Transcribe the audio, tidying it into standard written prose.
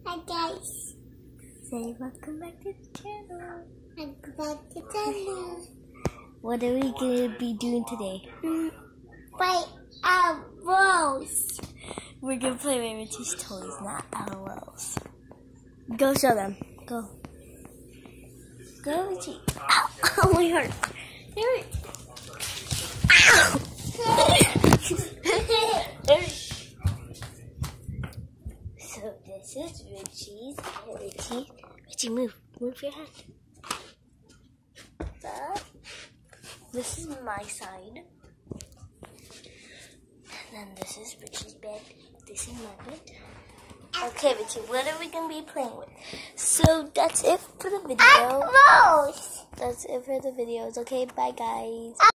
Hi guys. Say welcome back to the channel. Welcome back to the channel. What are we gonna be doing today? Play our roles. We're gonna play with Richie's toys, not our rolls. Go show them. Go. Go, Richie. Ow! Oh my heart. Here. Ow! So this is Richie's. Richie, move your head. This is my side. And then this is Richie's bed. This is my bed. Okay, Richie, what are we gonna be playing with? So that's it for the video. Roles. That's it for the videos. Okay, bye guys.